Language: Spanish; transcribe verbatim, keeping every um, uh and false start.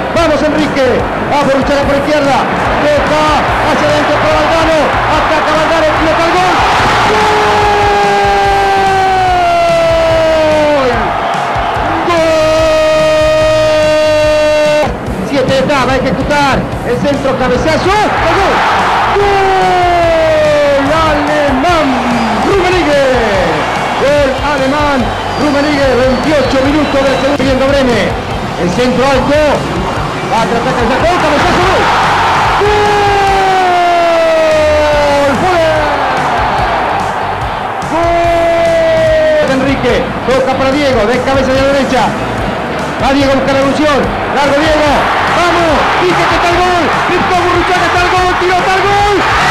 Vamos Enrique. Va por luchar por izquierda. Toca hacia adentro para Valdano. Ataca Valdano. Pilota al gol. ¡Gol! Siete de va a ejecutar. El centro, cabezazo. ¡Gol! ¡Gol! Alemán. Rummenigge. Gol alemán. Rummenigge. veintiocho minutos del segundo. Viendo Breme. El centro alto. Va a tratar de sacar. ¡Gol! ¡Cabezazo! ¡Gol! ¡Gol! Enrique. Toca para Diego. De cabeza de la derecha. Va Diego a buscar la evolución. Largo Diego. ¡Vamos! Dice que está el gol. Víctor Burruchaga está el gol. Tiró, está el gol.